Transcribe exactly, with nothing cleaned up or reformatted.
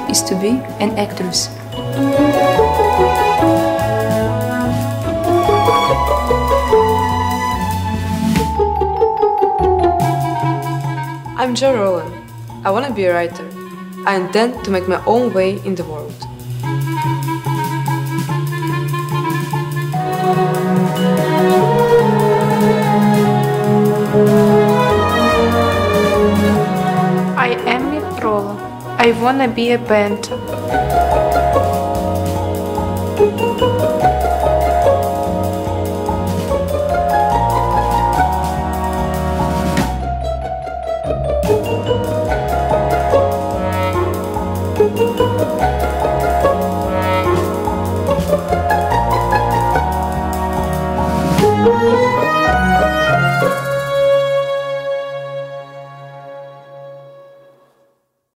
is to be an actress. I'm Joe Roland. I want to be a writer. I intend to make my own way in the world. I am Rola. I wanna be a painter.